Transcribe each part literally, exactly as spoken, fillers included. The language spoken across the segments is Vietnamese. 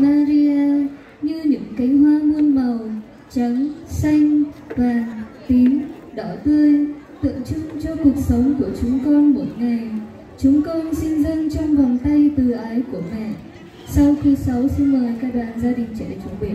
Maria như những cánh hoa muôn màu, trắng, xanh, vàng, tím, đỏ tươi, tượng trưng cho cuộc sống của chúng con một ngày. Chúng con xin dâng trong vòng tay từ ái của mẹ. Sau khi sáu xin mời các đoàn gia đình trẻ chuẩn bị.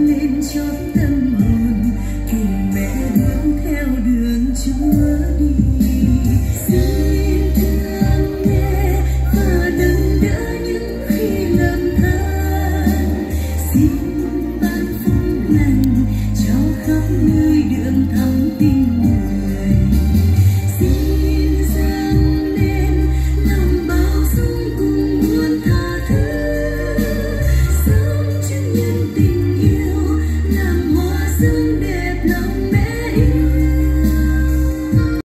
Cho tâm hồn cùng mẹ bước theo đường Chúa đi.